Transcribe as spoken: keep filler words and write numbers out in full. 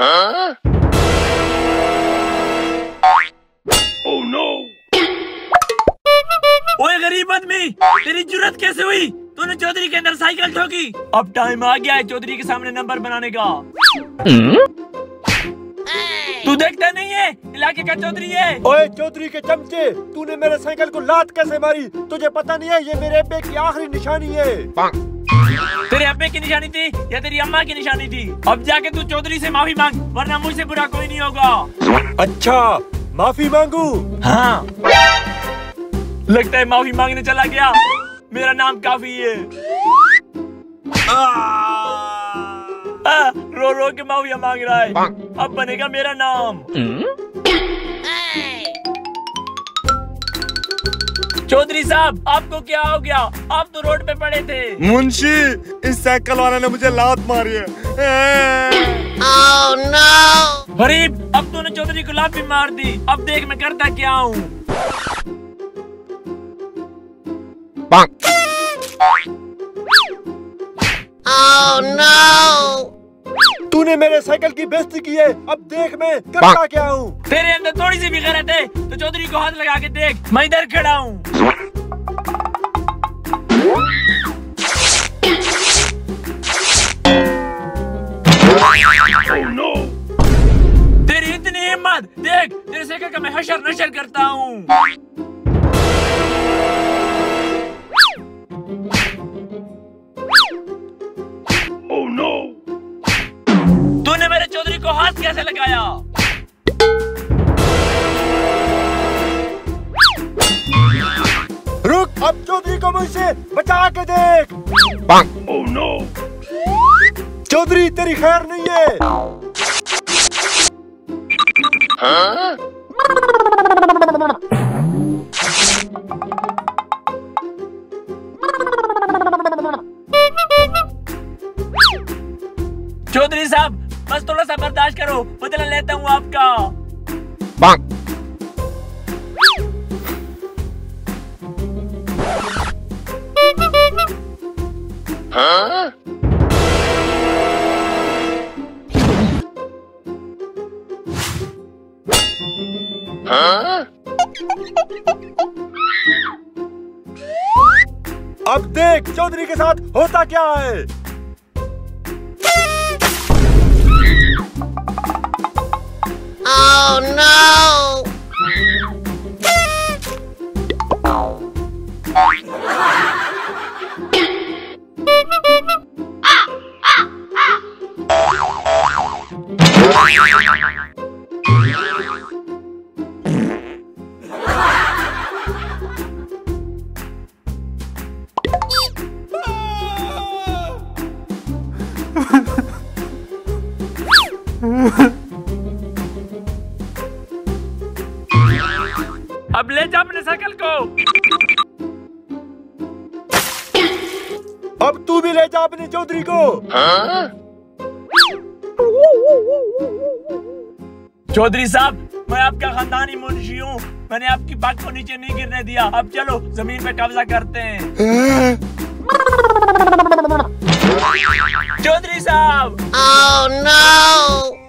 हाँ? Oh no! ओए गरीब आदमी, तेरी जुर्रत कैसे हुई? तूने चौधरी के अंदर साइकिल ठोकी। अब टाइम आ गया है चौधरी के सामने नंबर बनाने का। तू देखता नहीं है इलाके का चौधरी है। ओए चौधरी के चमचे, तूने मेरे साइकिल को लात कैसे मारी? तुझे पता नहीं है ये मेरे अब्बे की आखिरी निशानी है। तेरे अब्बे की निशानी थी या तेरी अम्मा की निशानी थी? अब जाके तू चौधरी से माफी मांग, वरना मुझसे बुरा कोई नहीं होगा। अच्छा, माफी मांगू? हाँ, लगता है माफी मांगने चला गया। मेरा नाम काफी है। आ, आ, रो रो के माफिया मांग रहा है। अब बनेगा मेरा नाम। चौधरी साहब, आपको क्या हो गया? आप तो रोड पे पड़े थे। मुंशी, इस साइकिल वाले ने मुझे लात मारी है। oh, no! गरीब, अब तूने चौधरी को लात भी मार दी। अब देख मैं करता क्या हूँ। Oh, no! तूने मेरे साइकिल की बेइज्जती की है। अब देख मैं करता क्या हूँ। तेरे अंदर थोड़ी सी भी गैरत है तो चौधरी को हाथ लगा के देख, मैं इधर खड़ा हूँ। Oh no! तेरी इतनी हिम्मत, देख तेरे साइकिल का मैं हशर नशर करता हूँ। Oh no! तूने मेरे चौधरी को हाथ कैसे लगाया? रुक, अब चौधरी को मुझसे बचा के देख। Oh no! चौधरी तेरी खैर नहीं है। हाँ? चौधरी साहब, बस थोड़ा सा बर्दाश्त करो, बदला लेता हूँ आपका। हाँ? हाँ? अब देख चौधरी के साथ होता क्या है। Oh no! अब ले जा अपने साइकिल को। अब तू भी ले जा अपने चौधरी को। हाँ? चौधरी साहब, मैं आपका खानदानी मुंशी हूँ। मैंने आपकी बात को नीचे नहीं गिरने दिया। अब चलो जमीन पे कब्जा करते हैं। चौधरी साहब। Oh no!